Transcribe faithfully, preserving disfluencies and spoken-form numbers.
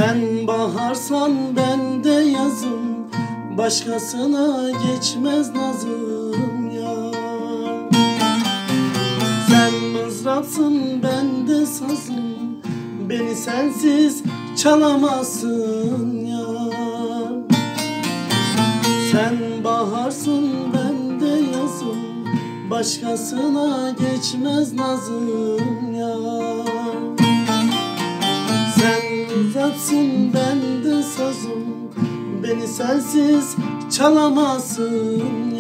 Sen baharsan ben de yazım, başkasına geçmez nazım ya. Sen mızrapsın ben de sazım, beni sensiz çalamazsın ya. Sen baharsın ben de yazım, başkasına geçmez nazım ya. Mızrapsın ben de sazım, beni sensiz çalamazsın